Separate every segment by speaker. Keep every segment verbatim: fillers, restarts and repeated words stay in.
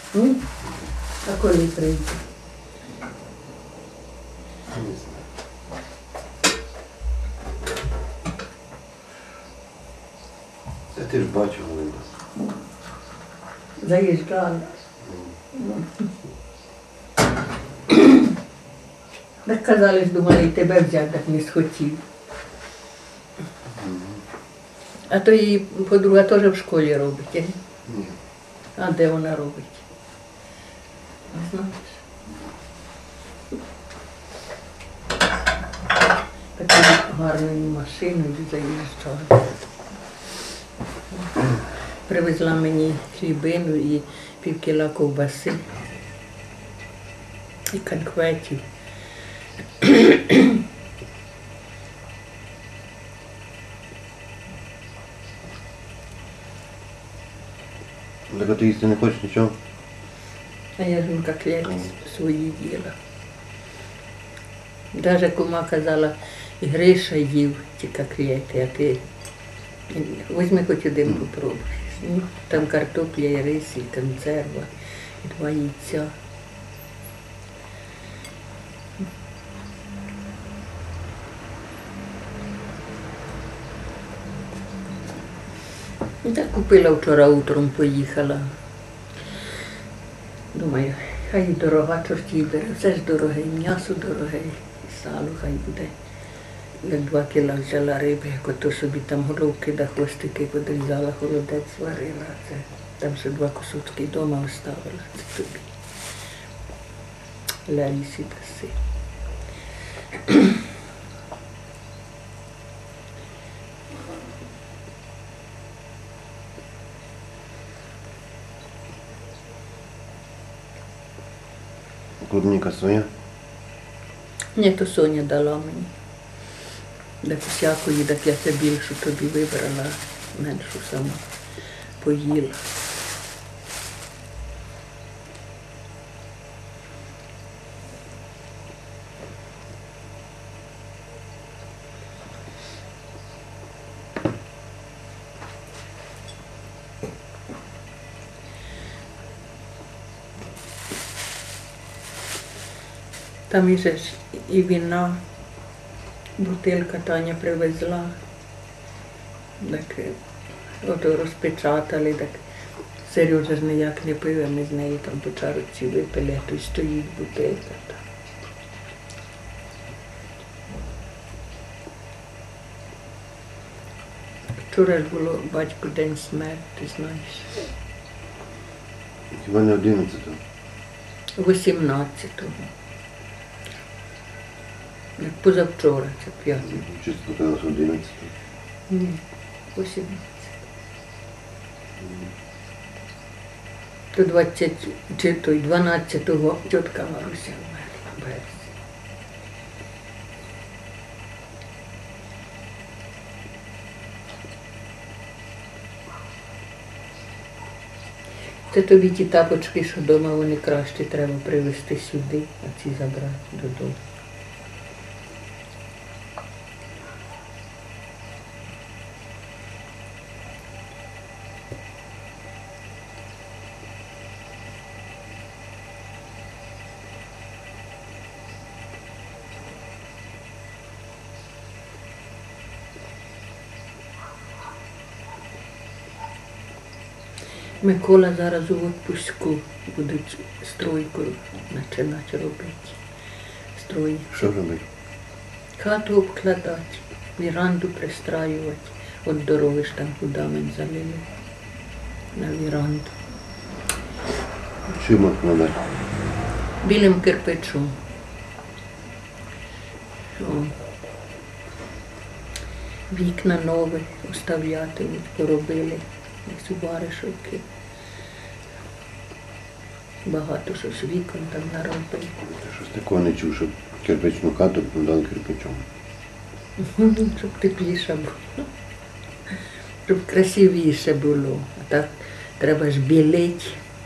Speaker 1: М? А коли прийде?
Speaker 2: Не знаю. Це ти ж бачив, Галина.
Speaker 1: Заїжджала. Так казали, ж, думали, і тебе взяти, так не схотів. А то її подруга теж в школі робить, е?
Speaker 2: Ні.
Speaker 1: А де вона робить? Не знаєш? Такою гарною машиною заїжджала. Привезла мені хлібину і пів кіла ковбаси і конкветів.
Speaker 2: Так а ти їсти не хочеш нічого?
Speaker 1: А я ж котлети свої їла. Даже кума казала, і Гриша їв ті котлети, а ти візьми хоч один попробуй. Ну, там картопля, і рис, і консерва, і два яйця. І так купила вчора утром, поїхала. Думаю, хай і дорога, чорт їй бере, все ж дороге, і м'ясо дороге, і сало хай буде. Як два кіла взяла риби, як ото собі там головки да хвостики подрізала, холодець сварила. Це, там ще два кусочки вдома оставила, це тобі. Ларісі даси.
Speaker 2: Клубніка своя?
Speaker 1: Ні, то Соня дала мені. Так всякої, так я це більшу тобі вибрала, меншу сама поїла. Там і же ж і вина, бутилка Таня привезла, так ото розпечатали, так Сережа ж ніяк не пив, а ми з нею там по чарочці випили, а то й стоїть бутилка там. Вчора ж було батько день смерті, ти знаєш.
Speaker 2: Хіба не одинадцятого?
Speaker 1: вісімнадцятого. Як позавчора, це п'ятий.
Speaker 2: Чисто казалось одинадцятого.
Speaker 1: Ні, вісімнадцятого. То двадцять, чи то й дванадцятого тітка Маруся вмерла в березні. Це тобі ті тапочки, що вдома вони краще, треба привезти сюди, а ці забрати додому. Микола зараз у відпуску, будуть стройку починати робити. Строїти.
Speaker 2: Що робити?
Speaker 1: Хату обкладати, віранду пристраювати. От дороги ж там фундамент залили на віранду.
Speaker 2: Чим обкладати?
Speaker 1: Білим кирпичом. О. Вікна нові оставляти, поробили. Десь у Баришівки. Багато щось вікон там наробили.
Speaker 2: Щось такого не чув, щоб кирпичну хату обкладали кирпичом.
Speaker 1: Щоб тепліше було. Щоб красивіше було. А так треба ж білити.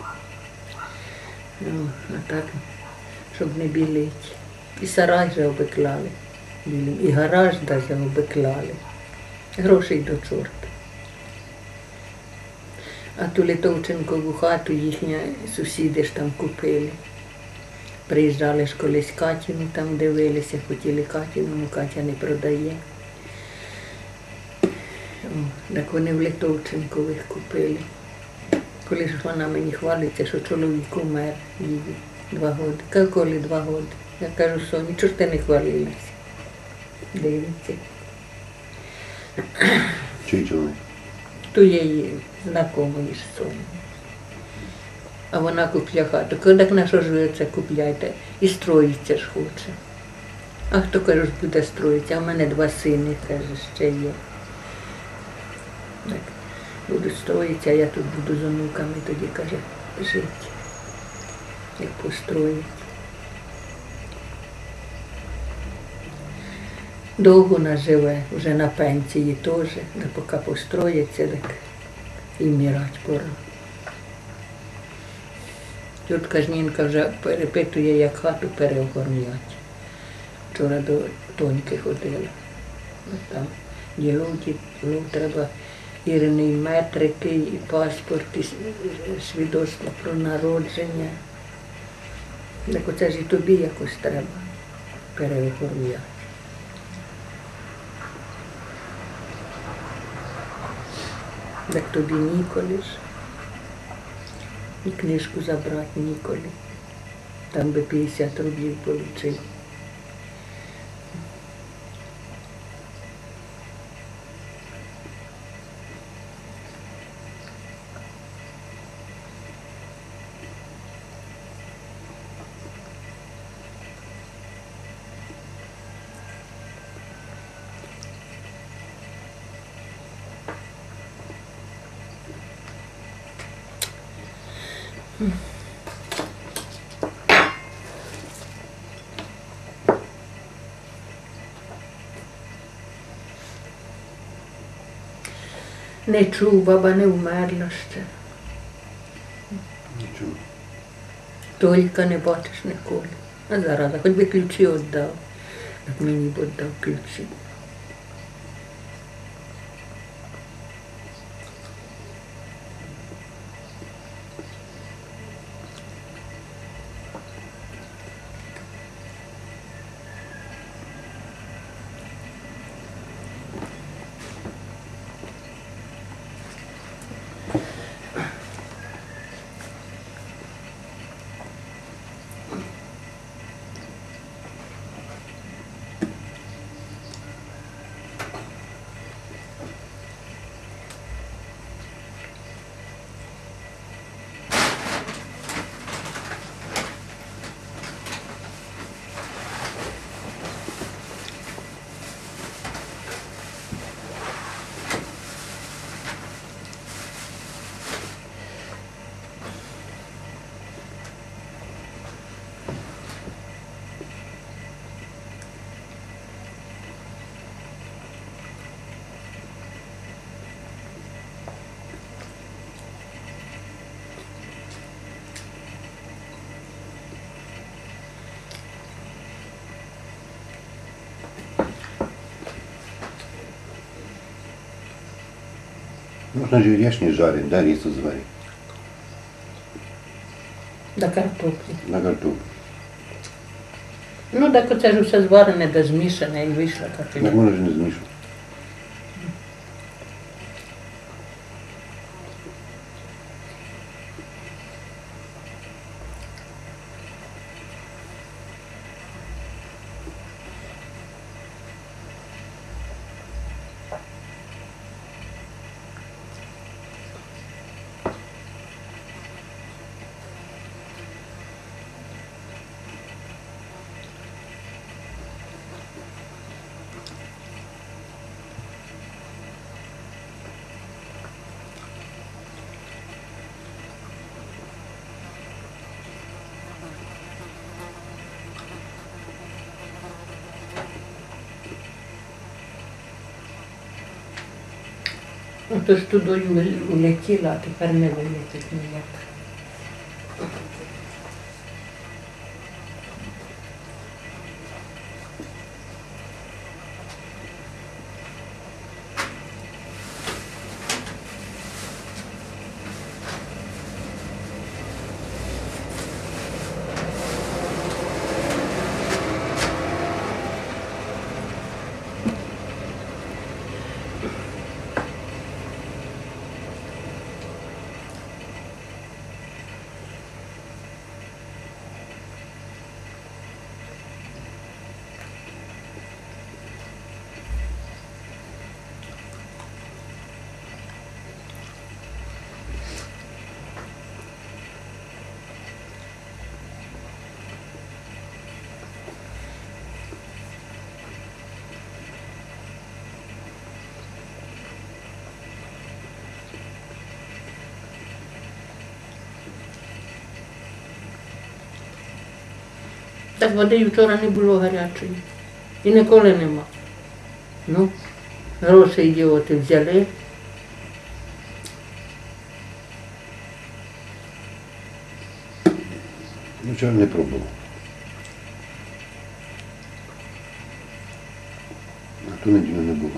Speaker 1: Ну, а так, щоб не білити. І сарай вже обиклали. І гараж навіть обиклали. Грошей до чорта. А ту Литовченкову хату їхні сусіди ж там купили. Приїжджали ж колись Катіну, там дивилися, хотіли Катіну, але Катя не продає. О, так вони в Литовченкових купили. Коли ж вона мені хвалиться, що чоловік умер її два роки. Кажу, коли два роки? Я кажу, Соні, чого ж ти не хвалилася? Дивиться.
Speaker 2: Чий чоловік?
Speaker 1: То є її знайомої з Сонею. А вона купляє хату. Кажу, так на що ж ви це купляєте? І строїться ж хоче. А хто, кажу, буде строїтися? А в мене два сини, каже, ще є. Так, будуть строїтися, а я тут буду з онуками, тоді, каже, жити. Як построїть. Довго нас живе, вже на пенсії теж, де поки построїться, так і вмирати пора. Тітка Жнінка вже перепитує, як хату переоформлять. Вчора до Тоньки ходила. Там діло, діло треба Іриний метрики, і паспорт, і свідоцтво про народження. Так оце ж і тобі якось треба переоформляти. Так тобі ніколи ж. І книжку забрати ніколи. Там би п'ятдесят рублів отримав. Не чув, баба не вмерла ще.
Speaker 2: Нічого.
Speaker 1: Тільки не бачиш ніколи. А зараз, хоч би ключі віддав, як мені б віддав ключі.
Speaker 2: Можна ж і рішні жарити, да, рісу зварити.
Speaker 1: До картоплі.
Speaker 2: На картоплю.
Speaker 1: Ну так оце ж все зварене, да змішане і вийшла картопля.
Speaker 2: Так можна ж не змішувати.
Speaker 1: Ото ж туди улетіла, а тепер не вилетить ніяк. Так води і вчора не було гарячої. І ніколи нема. Ну, гроші ідіоти взяли.
Speaker 2: Ну, вчора не пробував. А ту неділю не було.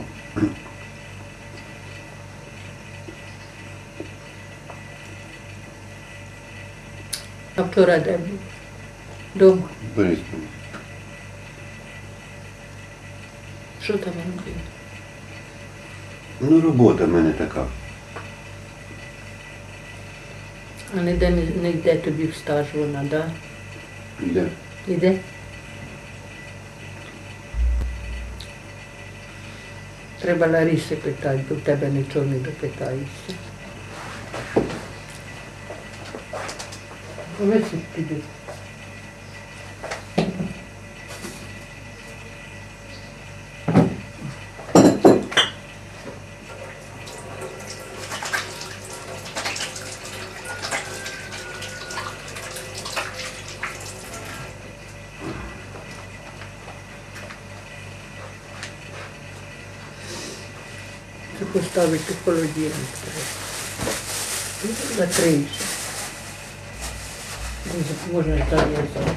Speaker 1: А вчора де був? Дома.
Speaker 2: Бориспіль.
Speaker 1: Що там робив?
Speaker 2: Ну, робота в мене така.
Speaker 1: А ніде не, не йде тобі в стаж вона, да?
Speaker 2: Де?
Speaker 1: Іде? Треба Ларісі питати, бо в тебе нічого не допитаєшся. Висить піду. Це поставити в холодильник треба. Закриєш. Можна зав'язати.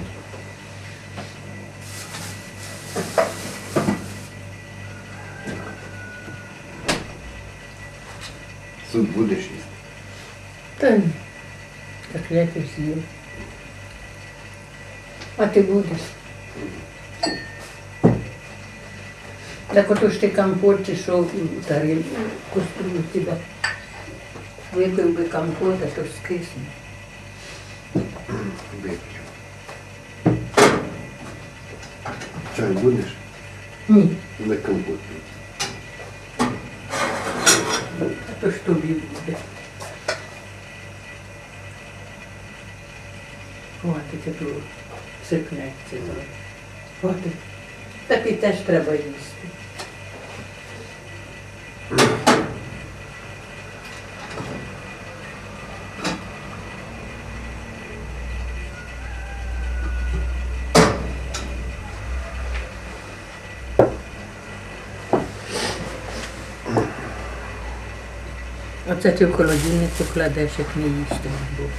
Speaker 2: Суп будеш їсти?
Speaker 1: Та ні. Котлети з'їм. А ти будеш? Так ото ж ти компот чи що в тарілку, кастрюлю тебе. Випив би компот, а то скисне.
Speaker 2: Вип'ю. Чай будеш?
Speaker 1: Ні,
Speaker 2: Не компот.
Speaker 1: а то ж тобі буде. Хватить, а то сипнеться. Хватить. Так і теж треба їсти. Оце ти в холодильнику кладеш, як не їсти.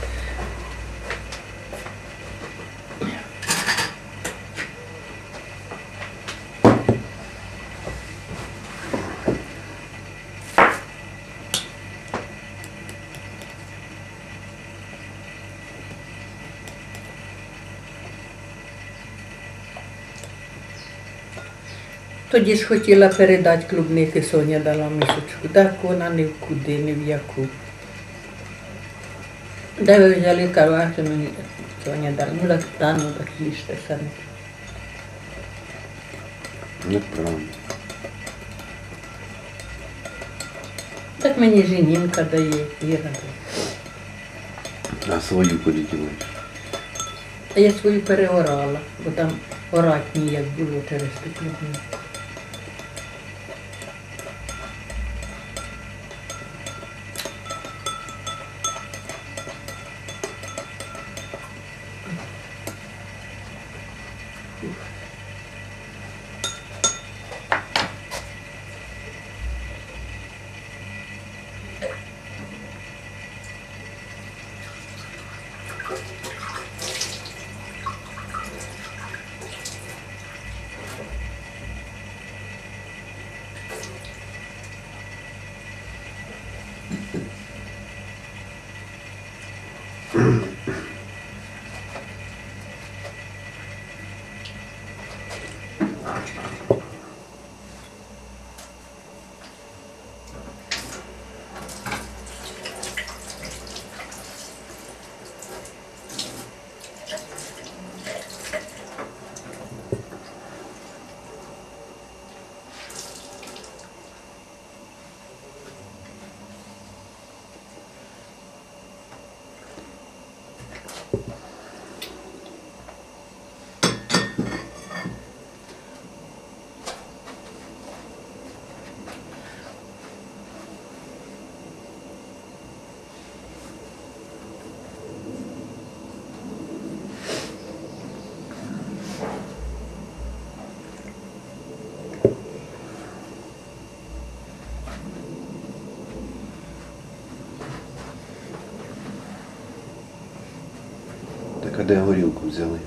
Speaker 1: Тоді ж хотіла передати клубники, Соня дала мисочку. Так вона ні в куди, ні в яку. Де ви взяли кавати, мені Соня дала. Ну так та, ну так їжте самі.
Speaker 2: Неправильно.
Speaker 1: Так мені жінінка дає, Іра.
Speaker 2: А свою куди діваєш?
Speaker 1: А я свою переорала, бо там орать ніяк було через ту клубнику.
Speaker 2: Так а де горілку взяли?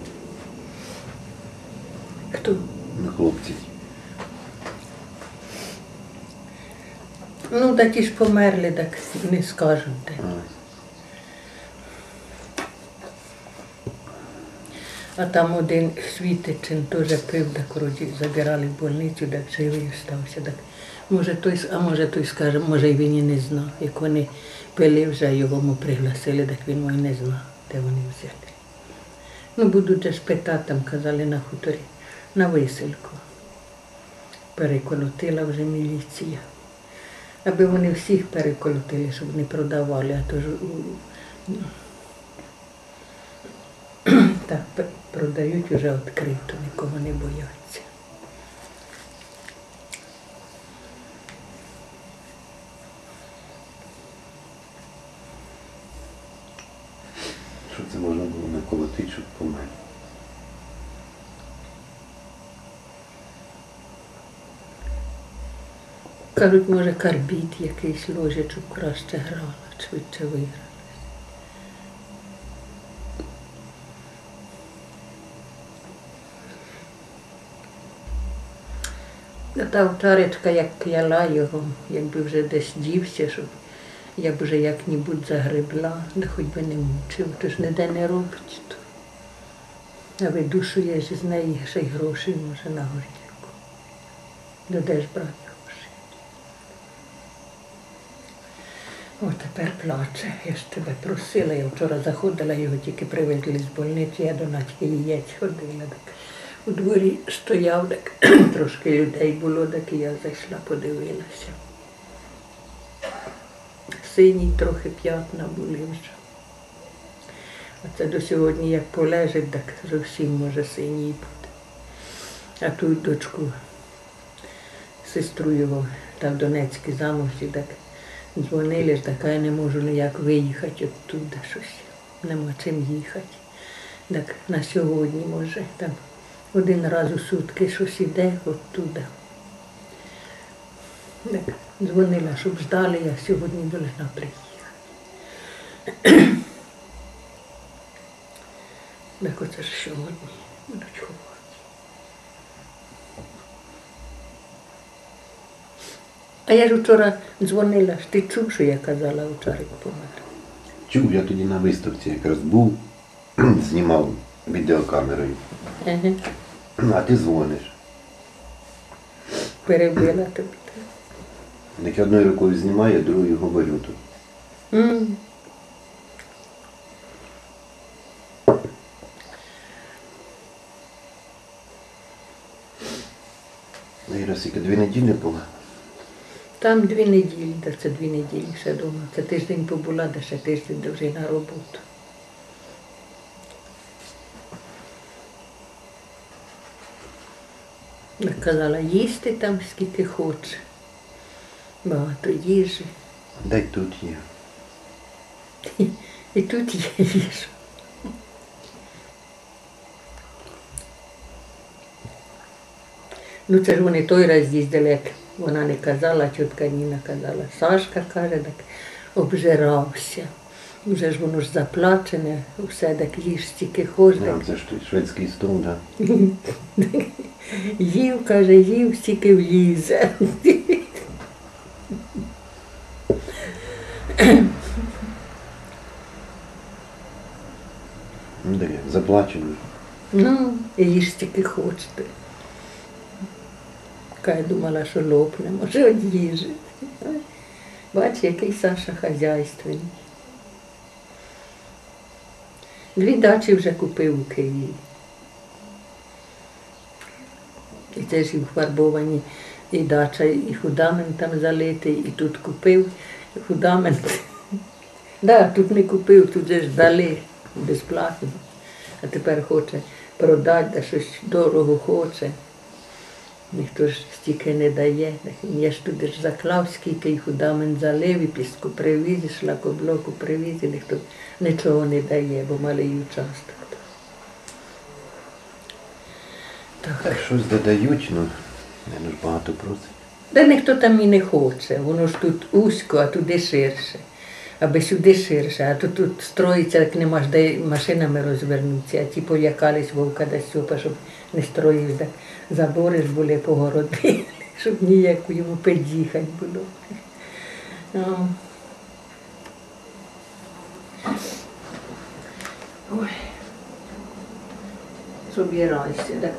Speaker 1: Хто?
Speaker 2: Ну, хлопці.
Speaker 1: Ну, та ті ж померли, так не скажу де.
Speaker 2: А,
Speaker 1: А там один Світичин теж пив, так вроді забирали в больницю, так живий стався. Так, може той, а може той скаже, може й він і не знав. Як вони пили вже, його му пригласили, так він і не знав, де вони взяли. Ну, будуть же спитати, там казали на хуторі, на висилку. Переколотила вже міліція. Аби вони всіх переколотили, щоб не продавали, а то ж у- так п- продають вже відкрито, нікого не бояться.
Speaker 2: що це можна було наколотити, щоб помер?
Speaker 1: Кажуть, може карбід якийсь ложечок краще грала, швидше виграла. А та втаречка, як кляла його, якби вже десь дівся, щоб я б вже як-небудь загребла, да хоч би не мучив, то ж ніде не робить то. А ви душу є ж з неї ще й грошей може на горілку. Да де ж брати гроші? О, тепер плаче. Я ж тебе просила, я вчора заходила, його тільки привезли з больниці, я до Надьки яєць ходила. Так. У дворі стояв, так трошки людей було, так і я зайшла, подивилася. Сині трохи п'ятна були вже. Оце до сьогодні як полежить, так зовсім може синій бути. А ту дочку, сестру його, там в Донецькій замовці, так дзвонили, ж, така я не можу ніяк виїхати оттуда щось. Нема чим їхати. Так на сьогодні може там один раз у сутки щось іде оттуда. Так дзвонила, щоб ждали, я сьогодні должна приїхати. Так оце ж сьогодні будуть ховати. А я ж вчора дзвонила, ж ти чув, що я казала, Овчарик помер?
Speaker 2: Чув, я тоді на виставці якраз був, знімав відеокамерою.
Speaker 1: Ага.
Speaker 2: А ти дзвониш.
Speaker 1: Перебила тобі.
Speaker 2: Так я одною рукою знімаю, а другою говорю тут.
Speaker 1: М.
Speaker 2: І раз тільки дві неділі була.
Speaker 1: Там дві неділі, да це дві неділі ще вдома. Це тиждень побула, да ще тиждень да вже на роботу. Так казала, їсти там скільки хоче. Багато їжі.
Speaker 2: Дай тут є.
Speaker 1: І тут є їжа. Ну це ж вони той раз їздили, як вона не казала, тітка Ніна казала. Сашка каже, так обжирався. Вже ж воно ж заплачене, все так їж стільки хоч.
Speaker 2: А, це ж той шведський стол, так?
Speaker 1: Їв, каже, їв, стільки влізе.
Speaker 2: Ну, так, заплачено.
Speaker 1: Ну, і їж стільки хочете. Я думала, що лопне, може від їжі. Бач, який Саша хазяйственний. Дві дачі вже купив у Києві. І це ж і вфарбовані, і дача, і фундамент там залитий, і тут купив фундамент. Да, тут не купив, тут же ж дали безплатно. А тепер хоче продати, да щось дорого хоче. Ніхто ж стільки не дає. Я ж туди ж заклав, скільки і фундамент залив, і піску привіз, і шлакоблоку привіз, і ніхто нічого не дає, бо малий участок. Так.
Speaker 2: Щось додають, ну, не ж багато просить.
Speaker 1: Та ніхто там і не хоче, воно ж тут узько, а туди ширше. аби сюди ширше, а то тут строїться, як нема ж де машинами розвернуться, а ті полякались вовка да Стьопа, щоб не строїв, так забори ж були погородили, щоб ніяку йому під'їхати було. О. Ой. Собирайся, так.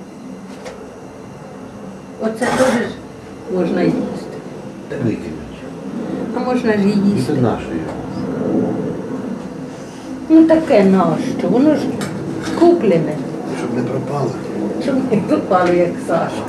Speaker 1: Оце теж ж можна їсти.
Speaker 2: Та викинуть.
Speaker 1: А можна ж і
Speaker 2: І
Speaker 1: їсти.
Speaker 2: це нашої.
Speaker 1: Ну таке нащо? Воно ж куплене,
Speaker 2: Щоб не пропало.
Speaker 1: щоб не пропало, як Сашка.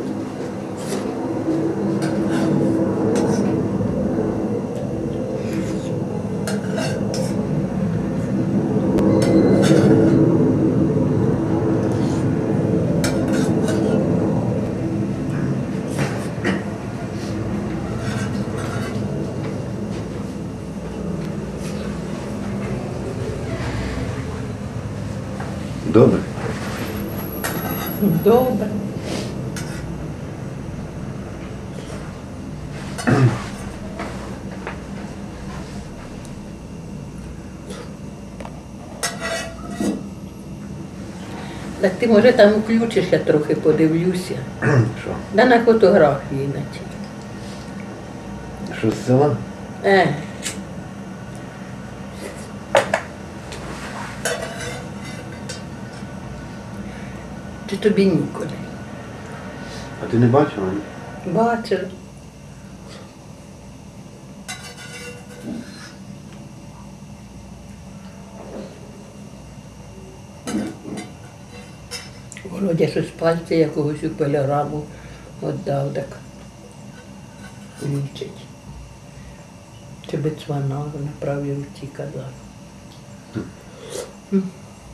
Speaker 2: Добре.
Speaker 1: Добре. Так ти, може, там включиш, я трохи подивлюся.
Speaker 2: Що?
Speaker 1: Да на фотографії наче.
Speaker 2: Що з села?
Speaker 1: Е. Чи тобі ніколи?
Speaker 2: А ти не бачила? ні?
Speaker 1: Бачила. Володя щось пальця якогось у пилораму віддав, так лічить. Чи бицвана на правій руці казав. М.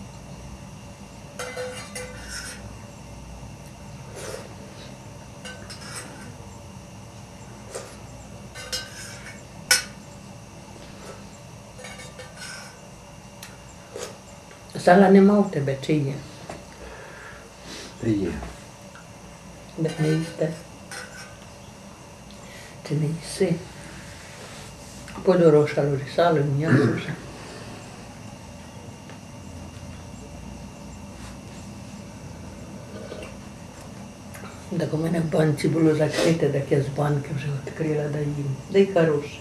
Speaker 1: Сала нема в тебе, чи є?
Speaker 2: Та є.
Speaker 1: Так не їсте. Ти не їси. Подорожчало ж сало, м'ясо вже. Так у мене в банці було закрите, так я з банки вже відкрила да їм. Да й хороше.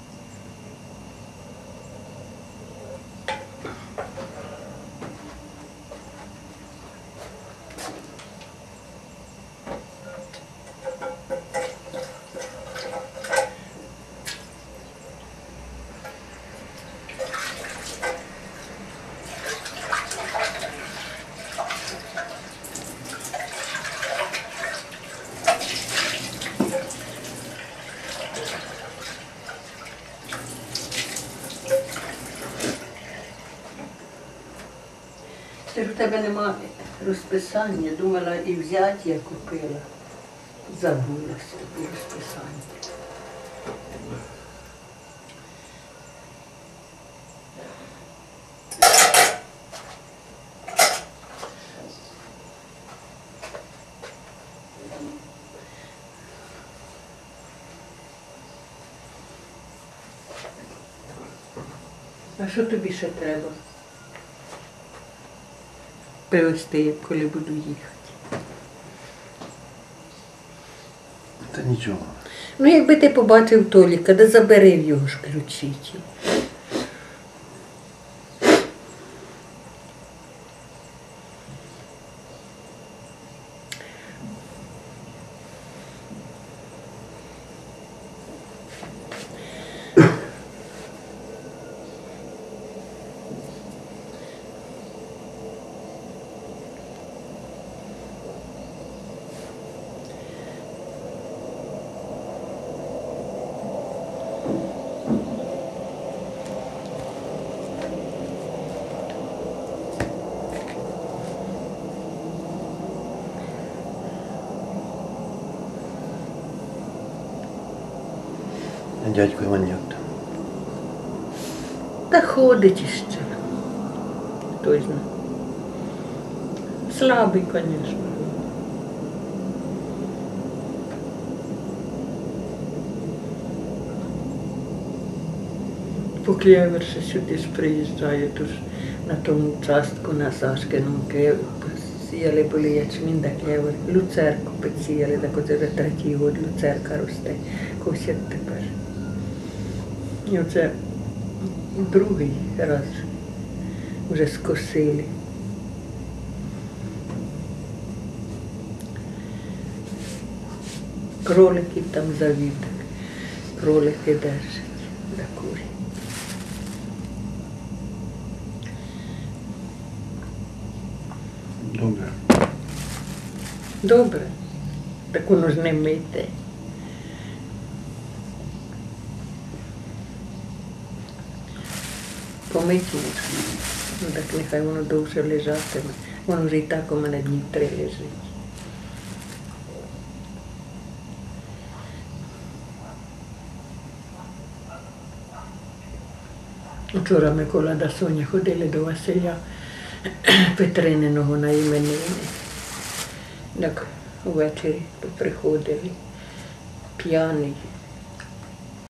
Speaker 1: Ти ж в тебе немає розписання, думала і взяти я купила. Забулася тобі розписання. А що тобі ще треба? Привезти, коли буду їхати.
Speaker 2: Та нічого.
Speaker 1: Ну, якби ти побачив Толіка, да забери в його ж ключі. ті.
Speaker 2: А дядько Іван як там?
Speaker 1: Та ходить іще. Хтось знає. Слабий, звісно. по клєвер ще сюди ж приїжджають уж на тому участку на Сашкиному клєвер. Сіяли були ячмінь да клєвер. Люцерку підсіяли, так оце вже третій год люцерка росте. Косять тепер. І оце другий раз вже скосили. Кроликів там завів, кролики держать для курі.
Speaker 2: Добре.
Speaker 1: Добре, так воно ж не мите. Помить можна. Ну так нехай воно довше лежатиме. Воно вже і так у мене днів три лежить. Вчора Микола да Соня ходили до Василя Петрининого на іменини. Так ввечері приходили, п'яний.